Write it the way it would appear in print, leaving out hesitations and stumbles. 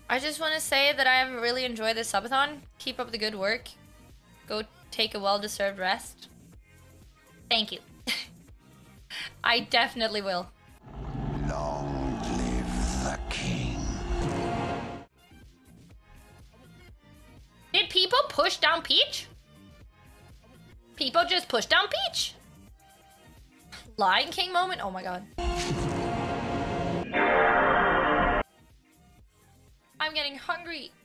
I just want to say that I have really enjoyed this subathon. Keep up the good work. Go take a well-deserved rest. Thank you. I definitely will. Long live the king. Did people push down Peach? People just pushed down Peach? Lion King moment? Oh my god. I'm getting hungry.